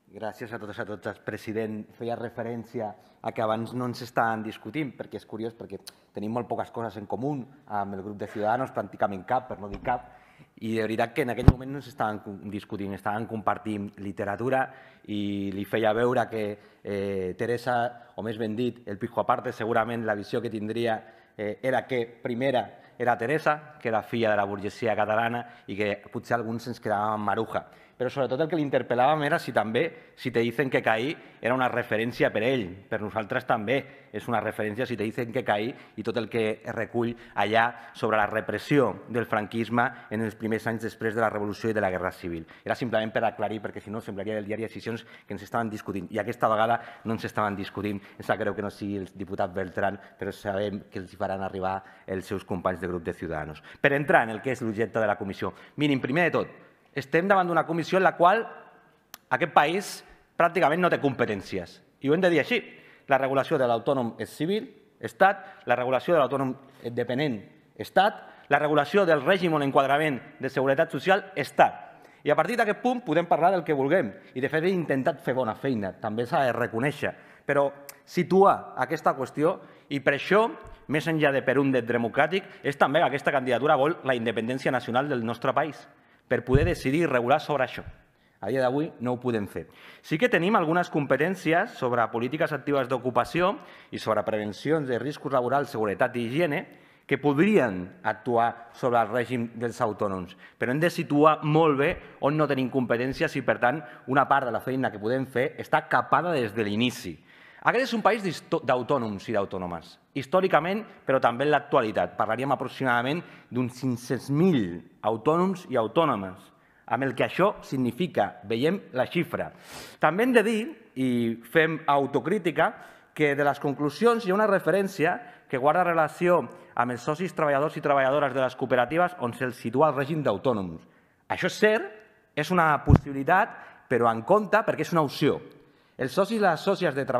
Gràcies a tots. El president feia referència a que abans no ens estaven discutint, perquè és curiós, perquè tenim molt poques coses en comú amb el grup de Ciudadanos, pràcticament cap, per no dir cap, i de veritat que en aquell moment no ens estaven discutint, estaven compartint literatura i li feia veure que Teresa, o més ben dit, el Pijo Aparte, segurament la visió que tindria era que primera era Teresa, que era filla de la burgesia catalana i que potser alguns ens quedàvem amb Maruja. Però sobretot el que l'interpel·làvem era si també, si te dicen que caí, era una referència per ell. Per nosaltres també és una referència si te dicen que caí i tot el que recull allà sobre la repressió del franquisme en els primers anys després de la Revolució i de la Guerra Civil. Era simplement per aclarir, perquè si no semblaria del diari de Decisions que ens estaven discutint. I aquesta vegada no ens estaven discutint. Em sap greu que no sigui el diputat Beltrán, però sabem que els faran arribar els seus companys de grup de Ciudadanos. Per entrar en el que és l'objecte de la comissió. Mirin, primer de tot, estem davant d'una comissió en la qual aquest país pràcticament no té competències. I ho hem de dir així. La regulació de l'autònom és civil, Estat, la regulació de l'autònom dependent, Estat, la regulació del règim o l'enquadrament de seguretat social, Estat. I a partir d'aquest punt podem parlar del que vulguem. I de fet he intentat fer bona feina, també s'ha de reconèixer. Però situar aquesta qüestió, i per això, més enllà de per un dret democràtic, és també que aquesta candidatura vol la independència nacional del nostre país, per poder decidir i regular sobre això. A dia d'avui no ho podem fer. Sí que tenim algunes competències sobre polítiques actives d'ocupació i sobre prevencions de riscos laborals, seguretat i higiene que podrien actuar sobre el règim dels autònoms, però hem de situar molt bé on no tenim competències i, per tant, una part de la feina que podem fer està capada des de l'inici. Aquest és un país d'autònoms i d'autònomes, històricament, però també en l'actualitat. Parlaríem aproximadament d'uns 500.000 autònoms i autònomes, amb el que això significa. Veiem la xifra. També hem de dir, i fem autocrítica, que de les conclusions hi ha una referència que guarda relació amb els socis treballadors i treballadores de les cooperatives on se'ls situa el règim d'autònoms. Això és cert, és una possibilitat, però en compte perquè és una opció. Els socis i les sòcies de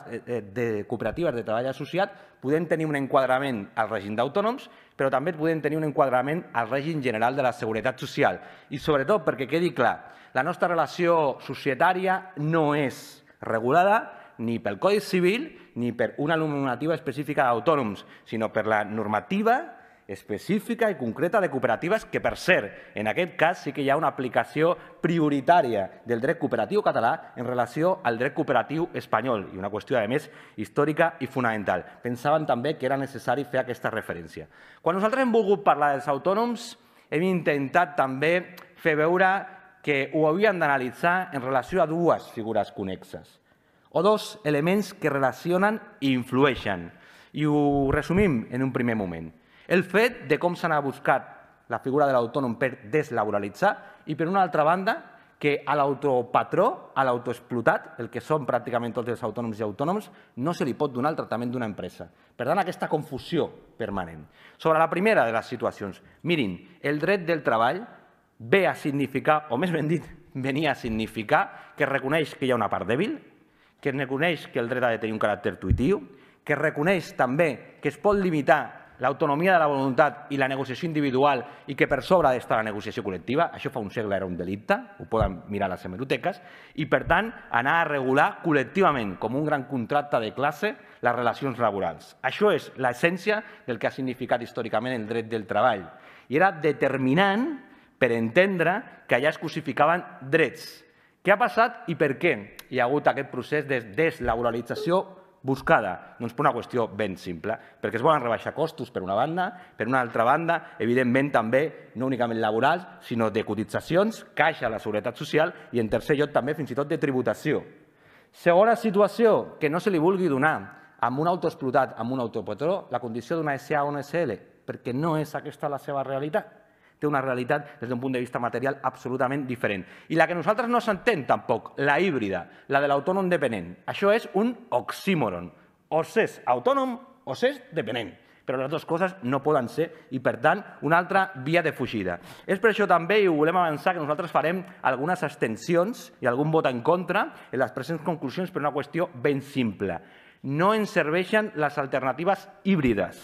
cooperatives de treball associat podem tenir un enquadrament al règim d'autònoms, però també podem tenir un enquadrament al règim general de la Seguretat Social. I sobretot, perquè quedi clar, la nostra relació societària no és regulada ni pel Codi Civil ni per una normativa específica d'autònoms, sinó per la normativa específica i concreta de cooperatives que, per cert, en aquest cas sí que hi ha una aplicació prioritària del dret cooperatiu català en relació al dret cooperatiu espanyol i una qüestió, a més, històrica i fonamental. Pensàvem també que era necessari fer aquesta referència. Quan nosaltres hem volgut parlar dels autònoms, hem intentat també fer veure que ho havíem d'analitzar en relació a dues figures connexes o dos elements que relacionen i influeixen. I ho resumim en un primer moment. El fet de com s'ha buscat la figura de l'autònom per deslaboralitzar i, per una altra banda, que a l'autopatró, a l'autoexplotat, el que són pràcticament tots els autònoms i autònoms, no se li pot donar el tractament d'una empresa. Per tant, aquesta confusió permanent. Sobre la primera de les situacions, mirin, el dret del treball ve a significar, o més ben dit, venia a significar que reconeix que hi ha una part dèbil, que reconeix que el dret ha de tenir un caràcter tuitiu, que reconeix també que es pot limitar l'autonomia de la voluntat i la negociació individual i que per sobre ha d'estar la negociació col·lectiva. Això fa un segle era un delicte, ho poden mirar a les hemeroteques, i per tant anar a regular col·lectivament, com un gran contracte de classe, les relacions laborals. Això és l'essència del que ha significat històricament el dret del treball. I era determinant per entendre que allà es cosificaven drets. Què ha passat i per què hi ha hagut aquest procés de deslaboralització buscada? Doncs per una qüestió ben simple, perquè es volen rebaixar costos per una banda, per una altra banda, evidentment també, no únicament laborals, sinó de cotitzacions, caixa a la Seguretat Social i, en tercer lloc, també fins i tot de tributació. Segona situació, que no se li vulgui donar amb un autoexplotat, amb un autopatró, la condició d'una SA o una SL, perquè no és aquesta la seva realitat. Té una realitat des d'un punt de vista material absolutament diferent. I la que nosaltres no s'entén tampoc, la híbrida, la de l'autònom dependent. Això és un oxímoron. O s'és autònom o s'és dependent. Però les dues coses no poden ser i, per tant, una altra via de fugida. És per això també, i ho volem avançar, que nosaltres farem algunes abstencions i algun vot en contra en les presents conclusions per una qüestió ben simple. No ens serveixen les alternatives híbrides.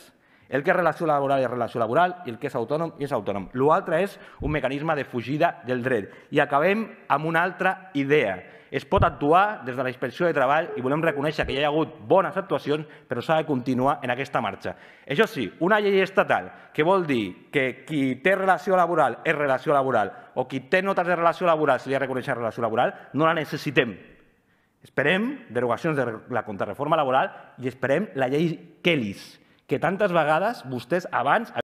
El que és relació laboral és relació laboral i el que és autònom és autònom. L'altre és un mecanisme de fugida del dret. I acabem amb una altra idea. Es pot actuar des de la Inspecció de Treball i volem reconèixer que hi ha hagut bones actuacions, però s'ha de continuar en aquesta marxa. Això sí, una llei estatal que vol dir que qui té relació laboral és relació laboral o qui té notes de relació laboral se li ha de reconèixer relació laboral, no la necessitem. Esperem derogacions de la contrarreforma laboral i esperem la llei Kellys, que tantes vegades vostès abans